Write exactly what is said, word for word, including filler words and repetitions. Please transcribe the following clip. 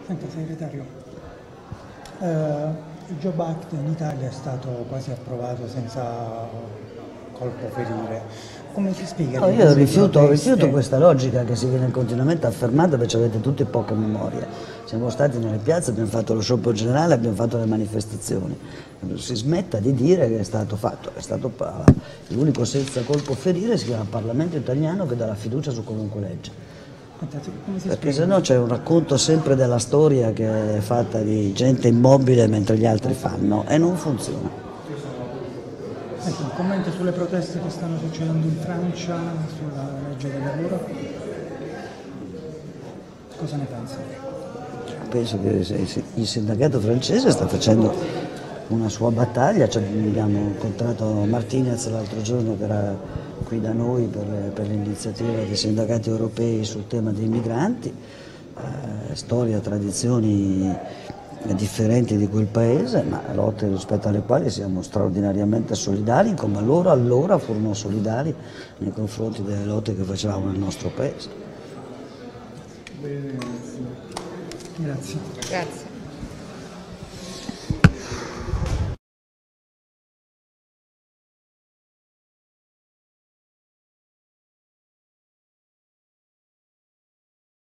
Senta, segretario, eh, il Job Act in Italia è stato quasi approvato senza colpo ferire. Come si spiega? No, io rifiuto, rifiuto questa logica che si viene continuamente affermata perché avete tutti poca memoria. Siamo stati nelle piazze, abbiamo fatto lo sciopero generale, abbiamo fatto le manifestazioni. Si smetta di dire che è stato fatto, è stato l'unico senza colpo ferire si chiama Parlamento italiano che dà la fiducia su qualunque legge. Perché se no c'è un racconto sempre della storia che è fatta di gente immobile mentre gli altri fanno e non funziona. Ecco, un commento sulle proteste che stanno succedendo in Francia sulla legge del lavoro, cosa ne pensa? Penso che il sindacato francese sta facendo una sua battaglia, cioè, abbiamo incontrato Martinez l'altro giorno che era qui da noi per l'iniziativa dei sindacati europei sul tema dei migranti, eh, storia, tradizioni differenti di quel paese, ma lotte rispetto alle quali siamo straordinariamente solidari, come loro allora furono solidari nei confronti delle lotte che facevamo nel nostro paese. Grazie. Grazie.